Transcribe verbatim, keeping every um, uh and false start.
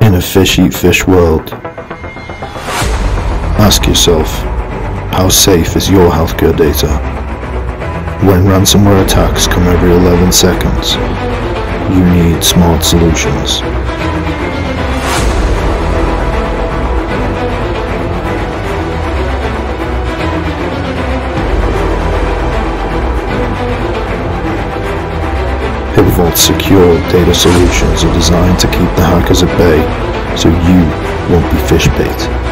In a fish-eat-fish world, ask yourself, how safe is your healthcare data? When ransomware attacks come every eleven seconds, you need smart solutions. HIPAA-Vault's secure data solutions are designed to keep the hackers at bay, so you won't be fish bait.